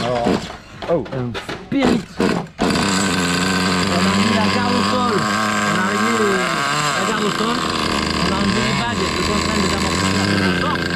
Alors, un spirit. On a mis la garde au sol. On a réglé la garde au sol. On a enlevé les vagues de contrainte des amortisseurs de la sorte.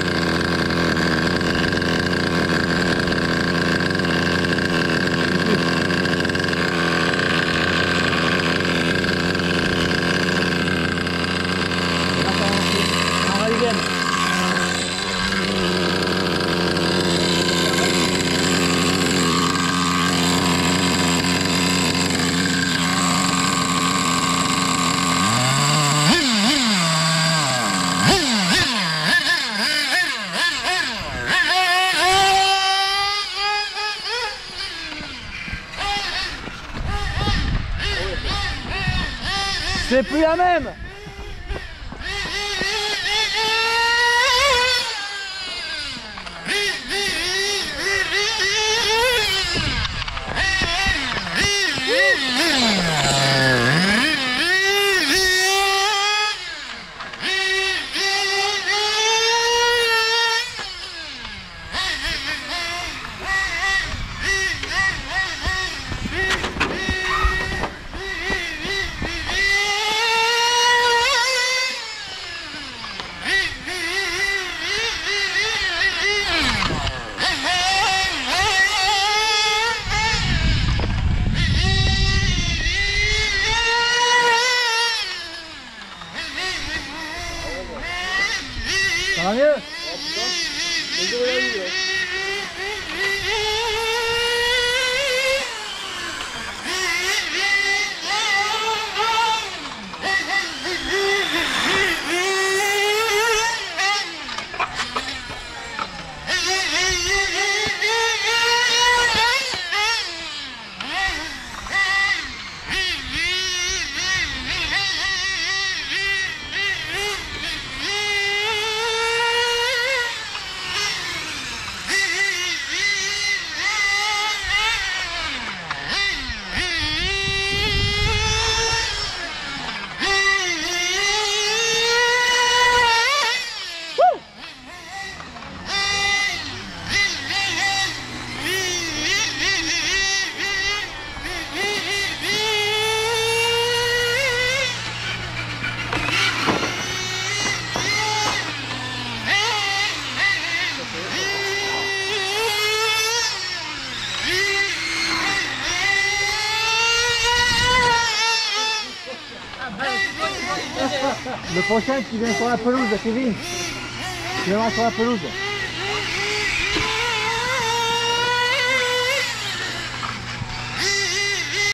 C'est plus la même. Ça va mieux? Le prochain qui vient sur la pelouse, Kevin. Tu viendras sur la pelouse.